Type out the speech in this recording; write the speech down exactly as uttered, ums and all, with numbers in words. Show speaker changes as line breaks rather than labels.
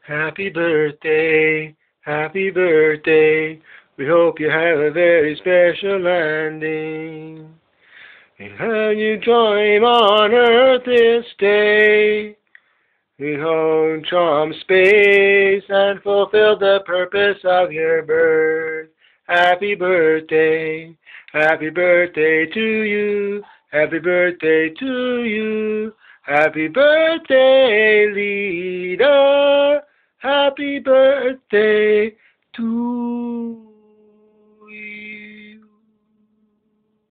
Happy birthday, happy birthday. We hope you have a very special landing. And have you join on earth this day? We hope from space and fulfill the purpose of your birth. Happy birthday, happy birthday to you. Happy birthday to you. Happy birthday, Lida. Happy birthday to